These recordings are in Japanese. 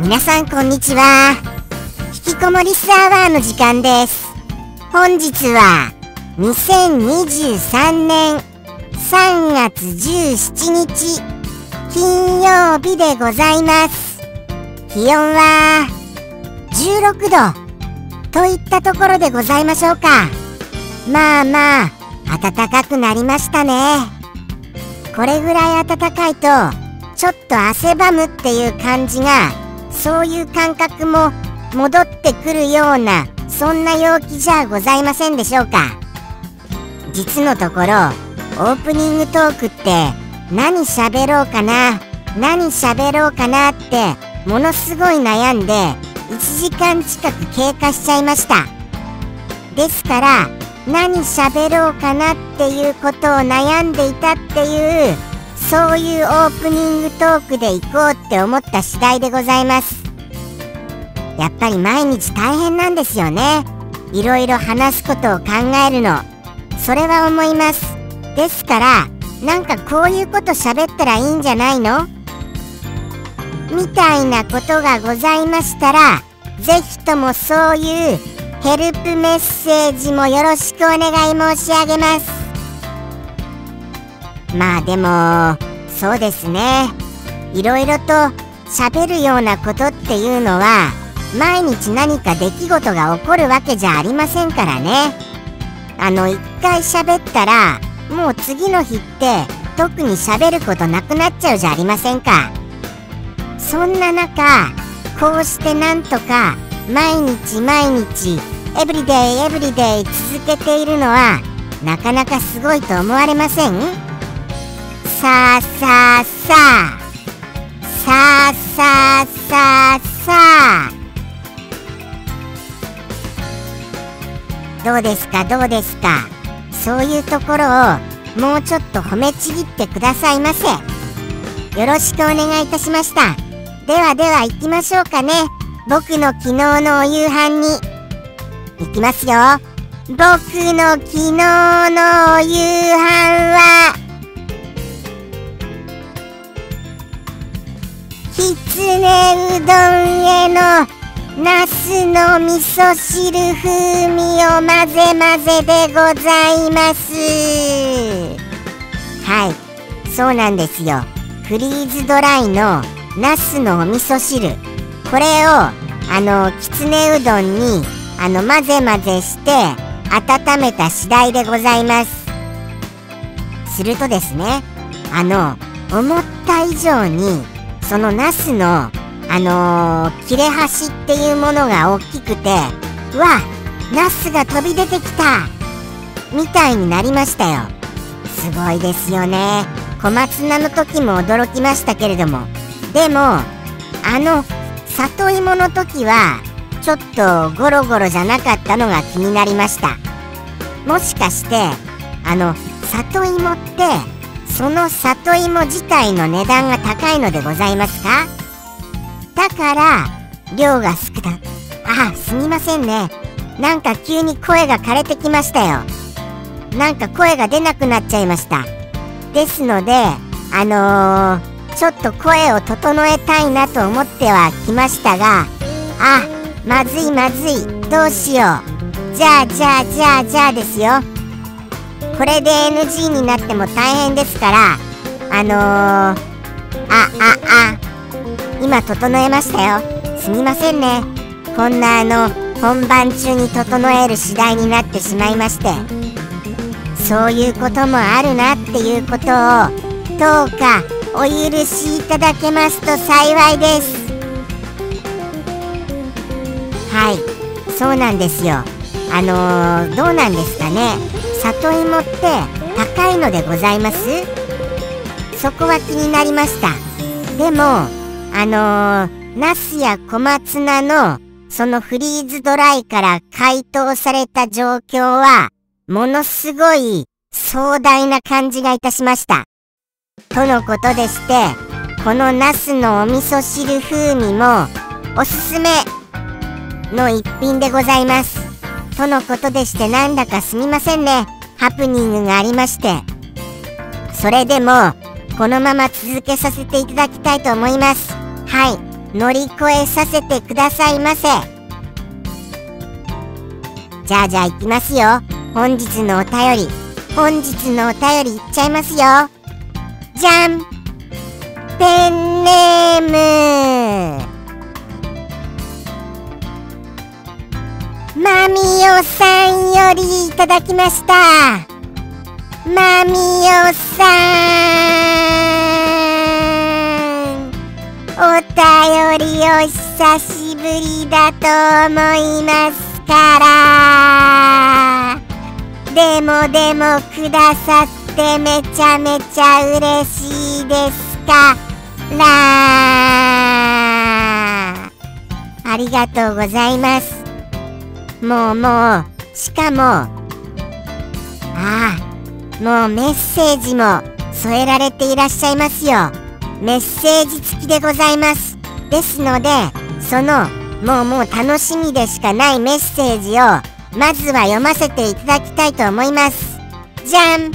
皆さんこんにちは。引きこもりスアワーの時間です。本日は2023年3月17日金曜日でございます。気温は16度といったところでございましょうか。まあまあ暖かくなりましたね。これぐらい暖かいとちょっと汗ばむっていう感じが、そういう感覚も戻ってくるような、そんな陽気じゃございませんでしょうか。実のところオープニングトークって何喋ろうかなってものすごい悩んで1時間近く経過しちゃいました。ですから何喋ろうかなっていうことを悩んでいたっていう、そういうオープニングトークで行こうって思った次第でございます。やっぱり毎日大変なんですよね。いろいろ話すことを考えるの、それは思います。ですからなんかこういうこと喋ったらいいんじゃないのみたいなことがございましたら、ぜひともそういうヘルプメッセージもよろしくお願い申し上げます。まあでもそうですね、いろいろと喋るようなことっていうのは毎日何か出来事が起こるわけじゃありませんからね。一回喋ったらもう次の日って特に喋ることなくなっちゃうじゃありませんか。そんな中こうしてなんとか毎日エブリデイ続けているのはなかなかすごいと思われません？さあどうですか。そういうところをもうちょっと褒めちぎってくださいませ。よろしくお願いいたしました。では行きましょうかね。僕の昨日のお夕飯に行きますよ。僕の昨日のお夕飯はきつねうどんへのナスの味噌汁風味を混ぜでございます。はい、そうなんですよ。フリーズドライのナスのお味噌汁、これをきつねうどんに混ぜして温めた次第でございます。するとですね、思った以上にそのナスの切れ端っていうものが大きくて、ナスが飛び出てきたみたいになりましたよ。すごいですよね。小松菜の時も驚きましたけれども、でも里芋の時はちょっとゴロゴロじゃなかったのが気になりました。もしかして里芋ってその里芋自体の値段が高いのでございますか？だから量が少な、すみませんね。なんか急に声が枯れてきましたよ。なんか声が出なくなっちゃいました。ですのでちょっと声を整えたいなと思ってはきましたが、まずいどうしよう。じゃあですよ。これで NG になっても大変ですから今整えましたよ。すみませんね。こんな本番中に整える次第になってしまいまして、そういうこともあるなっていうことをどうかお許しいただけますと幸いです。はい、そうなんですよ。どうなんですかね。里芋って高いのでございます？そこは気になりました。でもナスや小松菜のそのフリーズドライから解凍された状況はものすごい壮大な感じがいたしましたとのことでして、このナスのお味噌汁風味もおすすめの一品でございますとのことでして、なんだかすみませんね。ハプニングがありまして、それでもこのまま続けさせていただきたいと思います。はい、 乗り越えさせてくださいませ。じゃあ行きますよ。本日のお便りいっちゃいますよ。じゃん。ペンネームマミオさんよりいただきました。マミオさん、お便りお久しぶりだと思いますから。でもくださってめちゃめちゃ嬉しいですからありがとうございます。もうしかももうメッセージも添えられていらっしゃいますよ。メッセージ付きでございます。ですのでそのもう楽しみでしかないメッセージをまずは読ませていただきたいと思います。じゃん。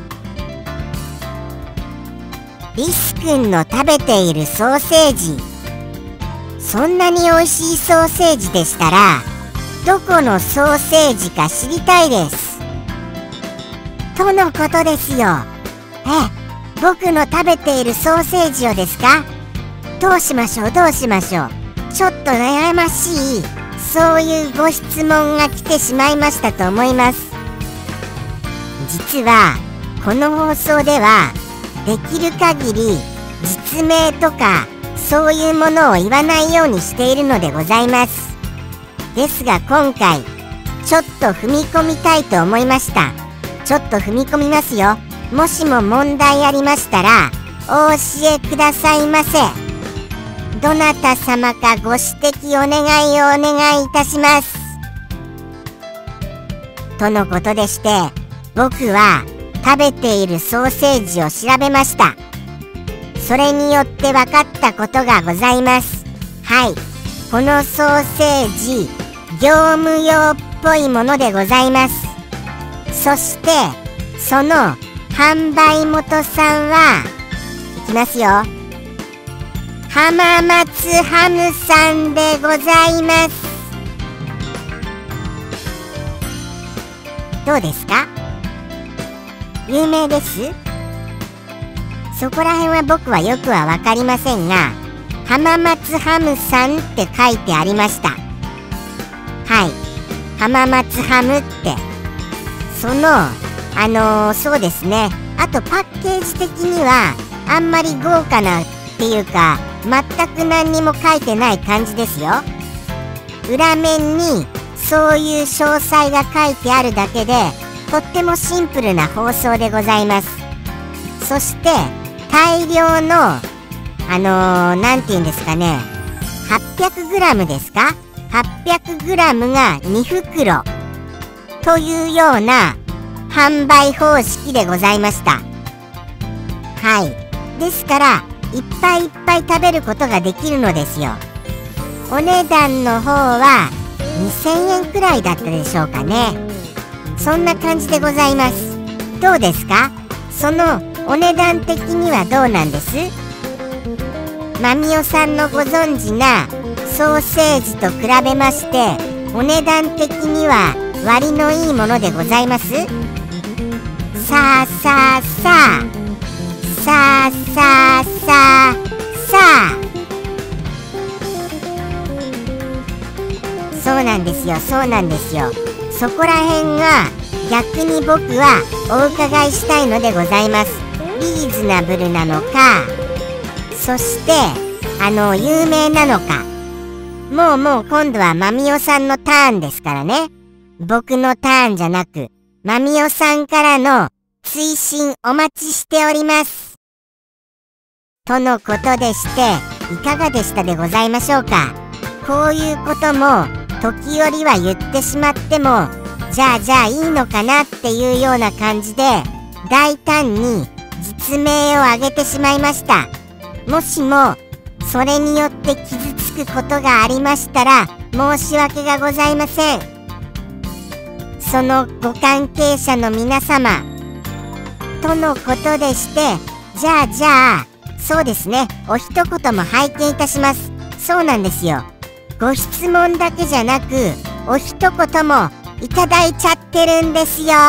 リスくんの食べているソーセージ、そんなに美味しいソーセージでしたらどこのソーセージか知りたいですとのことですよ。僕の食べているソーセージをですか？どうしましょう。ちょっと悩ましいそういうご質問が来てしまいましたと思います。実はこの放送ではできる限り実名とかそういうものを言わないようにしているのでございます。ですが今回ちょっと踏み込みたいと思いました。ちょっと踏み込みますよ。もしも問題ありましたらお教えくださいませ。どなた様かご指摘お願いいたしますとのことでして、僕は食べているソーセージを調べました。それによって分かったことがございます。このソーセージ業務用っぽいものでございます。そしてその販売元さんはいきますよ。浜松ハムさんでございます。どうですか？有名です？そこら辺は僕はよくは分かりませんが、浜松ハムさんって書いてありました。浜松ハムってそうですね。あとパッケージ的にはあんまり豪華なっていうか全く何にも書いてない感じですよ。裏面にそういう詳細が書いてあるだけでとってもシンプルな包装でございます。そして大量のなんていうんですかね、800g ですか？ 800g が2袋というような販売方式でございました。ですからいっぱい食べることができるのですよ。お値段の方は2000円くらいだったでしょうかね。そんな感じでございます。どうですか？そのお値段的にはどうなんです？マミオさんのご存知なソーセージと比べましてお値段的には割のいいものでございます？さあそうなんですよ。そこら辺が逆に僕はお伺いしたいのでございます。リーズナブルなのか、そして有名なのか。もう今度はマミオさんのターンですからね。僕のターンじゃなくマミオさんからの推進お待ちしておりますとのことでして、いかがでしたでございましょうか。こういうことも時折は言ってしまってもじゃあいいのかなっていうような感じで大胆に実名を挙げてしまいました。もしもそれによって傷つくことがありましたら申し訳がございません。そのご関係者の皆様とのことでして、じゃあそうですね、お一言も拝見いたします。 そうなんですよ。ご質問だけじゃなくお一言もいただいちゃってるんですよ。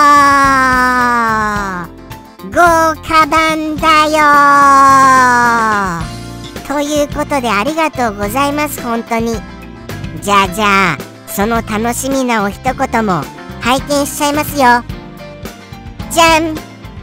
豪華版だよ。ということでありがとうございます。本当に。じゃあその楽しみなお一言も拝見しちゃいますよ。じゃん。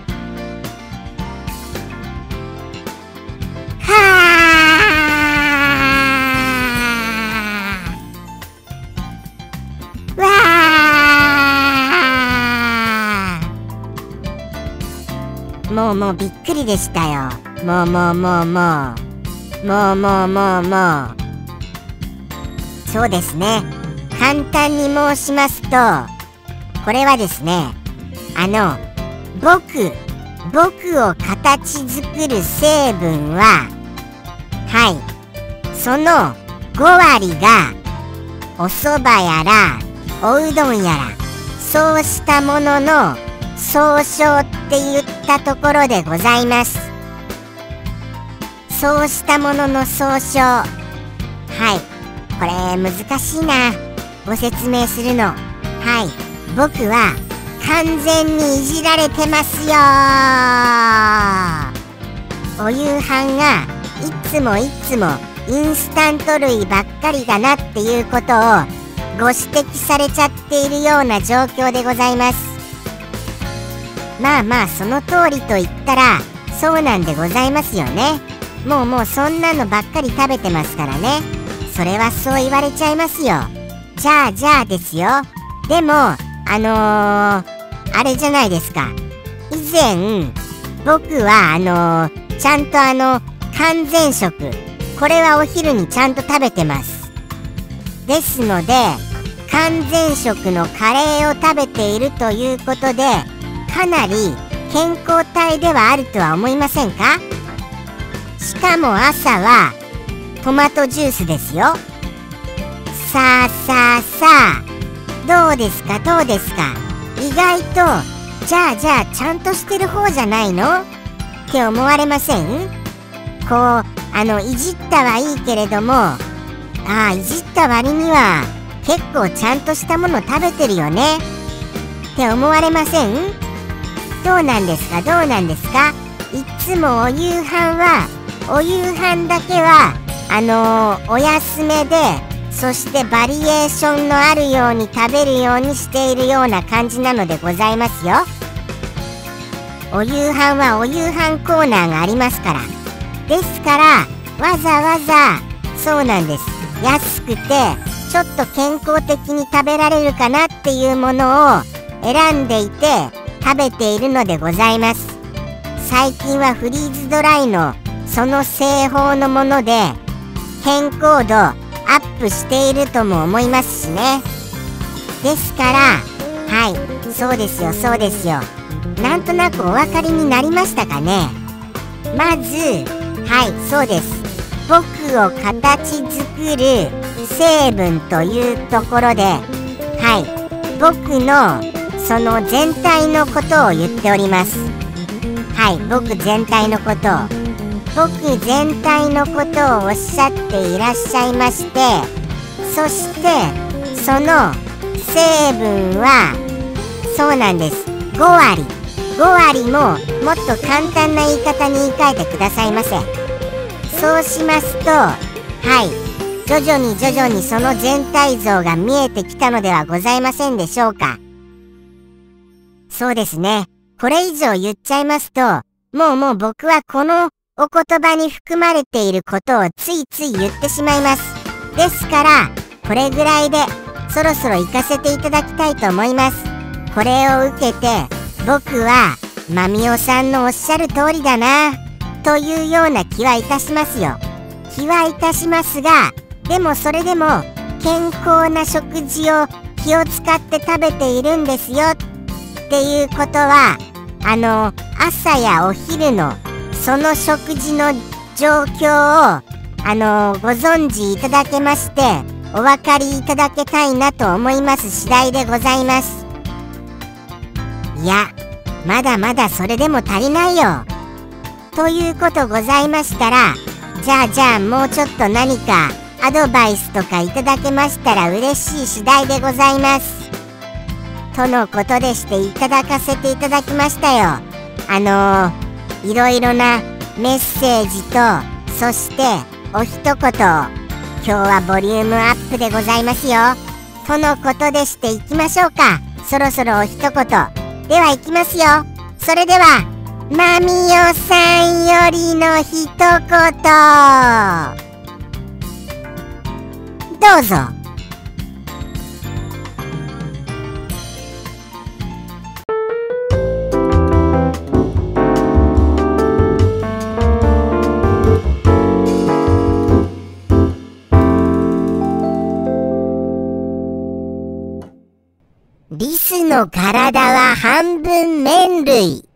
もうびっくりでしたよ。もうそうですね。簡単に申しますと、これはですね、僕を形作る成分は、はい、その5割がお蕎麦やらおうどんやら、そうしたものの総称って言ったところでございます。そうしたものの総称。はい、これ難しいな、ご説明するの。はい、僕は完全にいじられてますよ。お夕飯がいつもインスタント類ばっかりだなっていうことをご指摘されちゃっているような状況でございます。まあその通りと言ったらそうなんでございますよね。もうそんなのばっかり食べてますからね。それはそう言われちゃいますよ。じゃあですよ。でもあれじゃないですか。以前僕はちゃんと完全食、これはお昼にちゃんと食べてます。ですので完全食のカレーを食べているということで、かなり健康体ではあるとは思いませんか？しかも朝はトマトジュースですよ。さあどうですか意外とじゃあちゃんとしてる方じゃないのって思われません？こういじったはいいけれども、いじった割には結構ちゃんとしたもの食べてるよねって思われません？どうなんですかいつもお夕飯だけはお安めで、そしてバリエーションのあるように食べるようにしているような感じなのでございますよ。お夕飯はお夕飯コーナーがありますから。ですからわざわざそうなんです、安くてちょっと健康的に食べられるかなっていうものを選んでいて食べているのでございます。最近はフリーズドライのその製法のもので健康度アップしているとも思いますしね。ですからはい、そうですよ。なんとなくお分かりになりましたかね。まずはいそうです、僕を形作る成分というところで、はい、僕のその全体のことを言っております。はい、僕全体のことをおっしゃっていらっしゃいまして、そしてその成分はそうなんです、5割ももっと簡単な言い方に言い換えてくださいませ。そうしますと、はい徐々にその全体像が見えてきたのではございませんでしょうか。そうですね、これ以上言っちゃいますともう僕はこのお言葉に含まれていることをつい言ってしまいます。ですからこれぐらいでそろそろ行かせていただきたいと思います。これを受けて僕はまみおさんのおっしゃる通りだなというような気はいたしますよ。気はいたしますが、でもそれでも健康な食事を気を使って食べているんですよっていうことは朝やお昼のその食事の状況をご存知いただけましてお分かりいただけたいなと思います次第でございます。いやまだまだそれでも足りないよということございましたら、じゃあもうちょっと何かアドバイスとかいただけましたら嬉しい次第でございます。とのことでしていただかせていただきましたよ。いろいろなメッセージと、そしてお一言を今日はボリュームアップでございますよ。とのことでしていきましょうか。そろそろお一言ではいきますよ。それではマミオさんよりの一言どうぞ。リスの体は半分麺類。